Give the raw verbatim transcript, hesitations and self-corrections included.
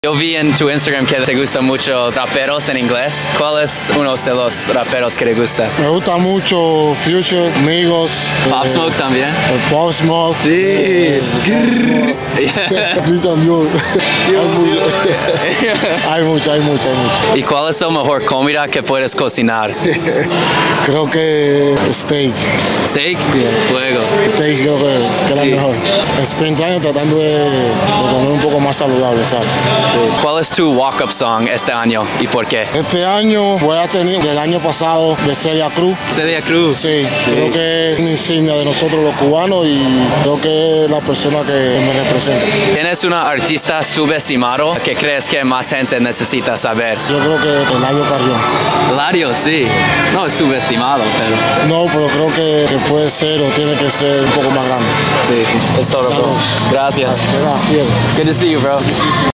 Yo vi en tu Instagram que te gusta mucho raperos en inglés. ¿Cuál es uno de los raperos que te gusta? Me gusta mucho Future, Migos. Pop eh, Smoke también. El Pop Smoke. Sí. Eh, Cristian Dior. Hay mucho, hay mucho, hay mucho. ¿Y cuál es la mejor comida que puedes cocinar? Creo que steak. ¿Steak? Yeah. Fuego. Steak creo que, que es la Sí. mejor. Spring Time tratando de, de comer un poco más saludable, ¿sabes? ¿Cuál es tu walk-up song este año y por qué? Este año voy a tener del año pasado de Celia Cruz. Celia Cruz. Sí, Sí. creo que es una insignia de nosotros los cubanos y creo que es la persona que me representa. ¿Tienes una artista subestimado que crees que más gente necesita saber? Yo creo que Eladio Carrión. Lario, sí. No es subestimado, pero... No, pero creo que, que puede ser o tiene que ser un poco más grande. Sí, es todo, bro. Gracias. Gracias. Good to see you, bro.